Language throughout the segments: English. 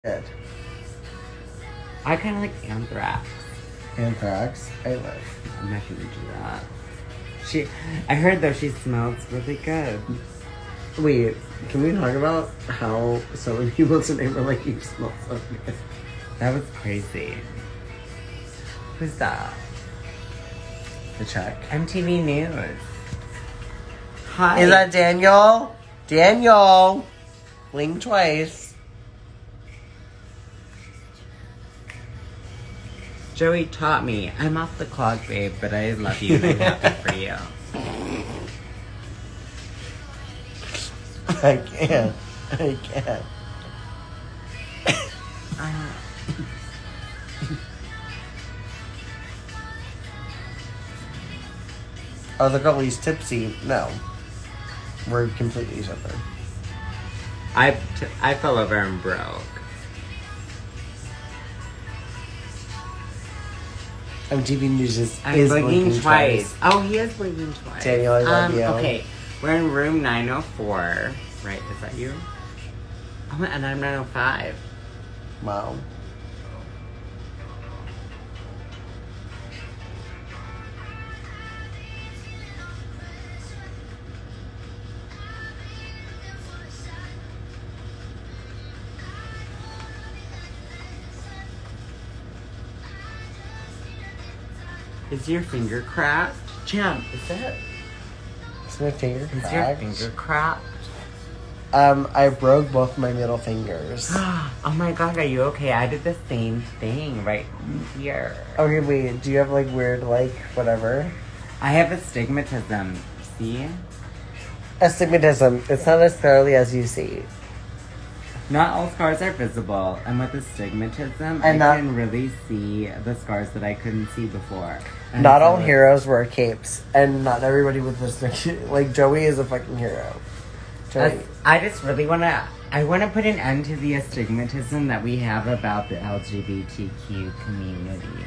Good. I kind of like Anthrax. Anthrax. I love. I'm not gonna do that. I heard though she smells really good. Wait, can we talk about how so many people today were like, you smell so good? That was crazy. Who's that? The check. MTV News. Hi. Is that Daniel? Daniel! Blink twice. Joey taught me. I'm off the clock, babe, but I love you and I'm happy for you. I can't. I can't. Are the girlies tipsy? No. We're completely sober. I fell over and broke. MTV News is blinking twice. Oh, he is blinking twice. Daniel, I love you. Okay, we're in room 904. Right, is that you? Oh, and I'm 905. Wow. Is your finger cracked? Champ, is it? Is my finger Is cracked? your finger cracked? I broke both my middle fingers. Oh my god, are you okay? I did the same thing right here. Okay, wait, do you have like weird, like, whatever? I have astigmatism. See? Astigmatism. It's not necessarily as you see. Not all scars are visible, and with astigmatism, And I can really see the scars that I couldn't see before. And Not so all heroes wear capes, and not everybody with astigmatism. Like, Joey is a fucking hero. Joey. I just really I want to put an end to the astigmatism that we have about the LGBTQ community.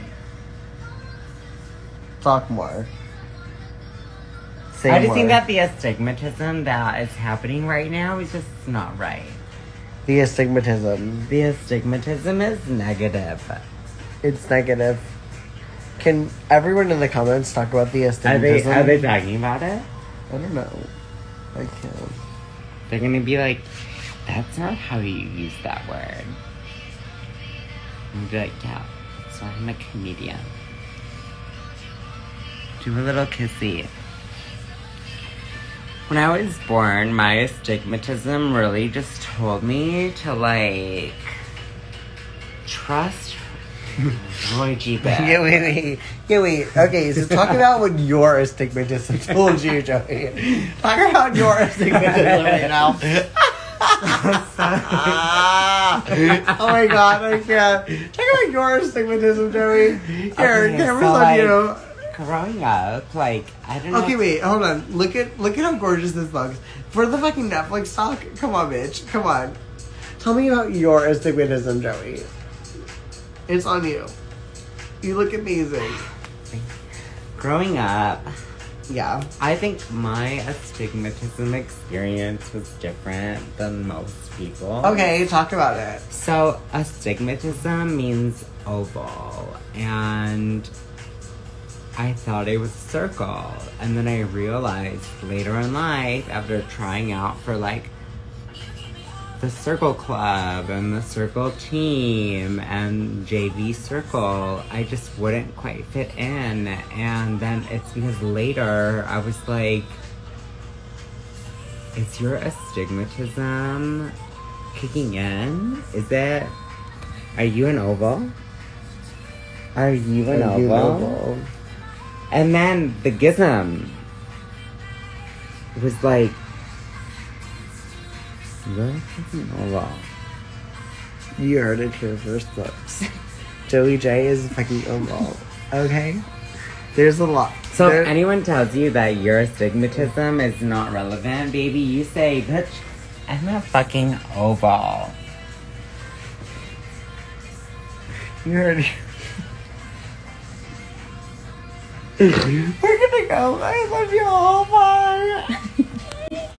Talk more. Say I just more. think that the astigmatism that is happening right now is just not right. The astigmatism. The astigmatism is negative. It's negative. Can everyone in the comments talk about the astigmatism? Are they talking about it? I don't know. I can't. They're gonna be like, that's not how you use that word. And be like, yeah, that's why I'm a comedian. Do a little kissy. When I was born, my astigmatism really just told me to, like, trust Roy G. Biv. Yeah, wait. Okay, so talk about what your astigmatism told you, Joey. Talk about your astigmatism right now. Oh my god, I can't. Talk about your astigmatism, Joey. Here, Okay, cameras so, on like, you. Growing up, like, I don't know. Okay, wait, hold on. Look at how gorgeous this looks. For the fucking Netflix talk, come on, bitch. Come on. Tell me about your astigmatism, Joey. It's on you. You look amazing. Growing up, Yeah. I think my astigmatism experience was different than most people. Okay, talk about it. So, astigmatism means oval, and I thought it was a circle. And then I realized later in life, after trying out for, like, the Circle Club and the Circle Team and JV Circle, I just wouldn't quite fit in. And then it's because later I was like, is your astigmatism kicking in? Is it? Are you an oval? Are you an oval? And then the Gizm was like, you're a fucking oval. You heard it here first, folks. Joey J is a fucking oval. Okay? There's a lot. So if anyone tells you that your astigmatism is not relevant, baby, you say, bitch, I'm a fucking oval. You heard it. We're gonna go. I love you all. Bye.